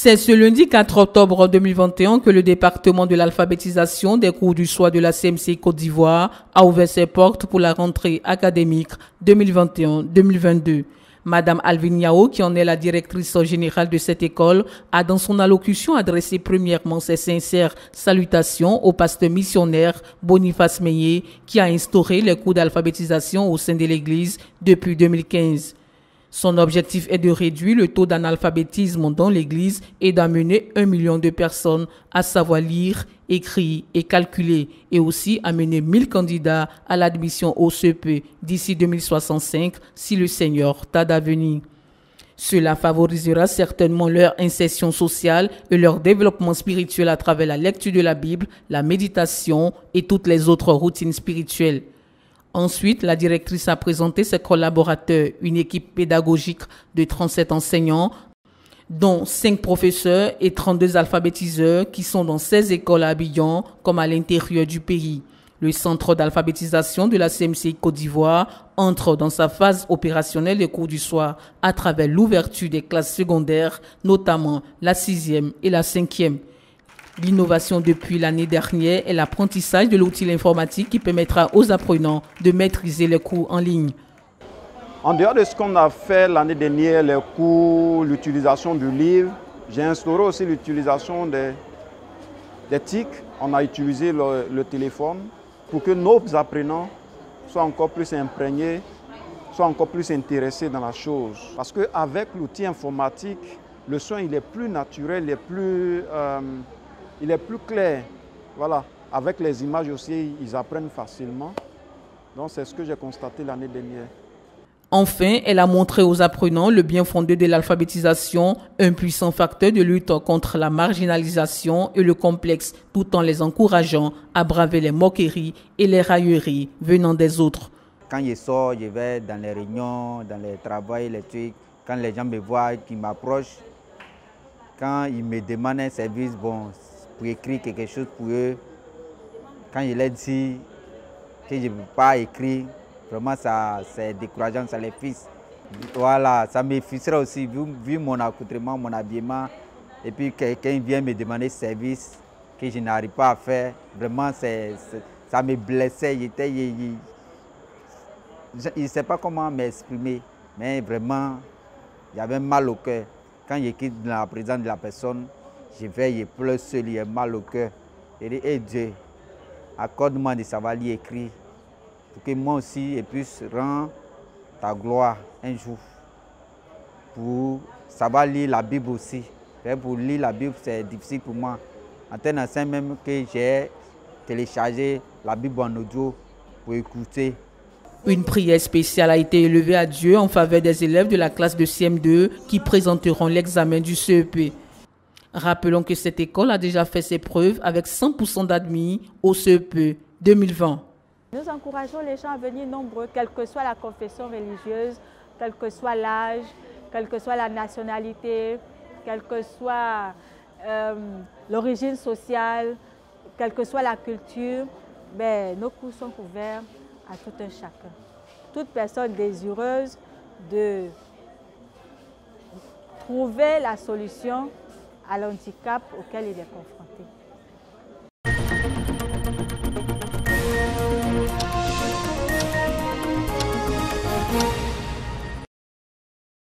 C'est ce lundi 4 octobre 2021 que le département de l'alphabétisation des cours du soir de la CMC Côte d'Ivoire a ouvert ses portes pour la rentrée académique 2021-2022. Madame Alvin Yao, qui en est la directrice générale de cette école, a dans son allocution adressé premièrement ses sincères salutations au pasteur missionnaire Boniface Meillet, qui a instauré les cours d'alphabétisation au sein de l'Église depuis 2015. Son objectif est de réduire le taux d'analphabétisme dans l'Église et d'amener 1 million de personnes à savoir lire, écrire et calculer, et aussi amener 1000 candidats à l'admission au CEP d'ici 2065 si le Seigneur tarde à venir. Cela favorisera certainement leur insertion sociale et leur développement spirituel à travers la lecture de la Bible, la méditation et toutes les autres routines spirituelles. Ensuite, la directrice a présenté ses collaborateurs, une équipe pédagogique de 37 enseignants, dont 5 professeurs et 32 alphabétiseurs qui sont dans 16 écoles à Abidjan, comme à l'intérieur du pays. Le centre d'alphabétisation de la CMC Côte d'Ivoire entre dans sa phase opérationnelle des cours du soir à travers l'ouverture des classes secondaires, notamment la 6e et la 5e. L'innovation depuis l'année dernière est l'apprentissage de l'outil informatique qui permettra aux apprenants de maîtriser les cours en ligne. En dehors de ce qu'on a fait l'année dernière, les cours, l'utilisation du livre, j'ai instauré aussi l'utilisation des TIC. On a utilisé le téléphone pour que nos apprenants soient encore plus imprégnés, soient encore plus intéressés dans la chose. Parce qu'avec l'outil informatique, le son il est plus naturel, il est plus clair. Voilà. Avec les images aussi, ils apprennent facilement. Donc c'est ce que j'ai constaté l'année dernière. Enfin, elle a montré aux apprenants le bien fondé de l'alphabétisation, un puissant facteur de lutte contre la marginalisation et le complexe, tout en les encourageant à braver les moqueries et les railleries venant des autres. Quand je sors, je vais dans les réunions, dans les travaux, les trucs. Quand les gens me voient, qu'ils m'approchent, quand ils me demandent un service, bon, pour écrire quelque chose pour eux, quand je leur dis que je ne peux pas écrire, vraiment ça c'est décourageant, ça les frustre. Voilà, ça me frustre aussi, vu mon accoutrement, mon habillement, et puis quelqu'un vient me demander service que je n'arrive pas à faire, vraiment ça me blessait, je ne sais pas comment m'exprimer, mais vraiment, il y avait mal au cœur. Quand j'écris dans la présence de la personne, je pleure seul, il y a mal au cœur. Je dis, hey Dieu, accorde-moi de savoir lire et écrire, pour que moi aussi je puisse rendre ta gloire un jour. Pour savoir lire la Bible aussi. Pour lire la Bible, c'est difficile pour moi. En tel instant même que j'ai téléchargé la Bible en audio pour écouter. Une prière spéciale a été élevée à Dieu en faveur des élèves de la classe de CM2 qui présenteront l'examen du CEP. Rappelons que cette école a déjà fait ses preuves avec 100% d'admis au CEP 2020. Nous encourageons les gens à venir nombreux, quelle que soit la confession religieuse, quel que soit l'âge, quelle que soit la nationalité, quelle que soit l'origine sociale, quelle que soit la culture. Nos cours sont ouverts à tout un chacun. Toute personne désireuse de trouver la solution à l'handicap auquel il est confronté.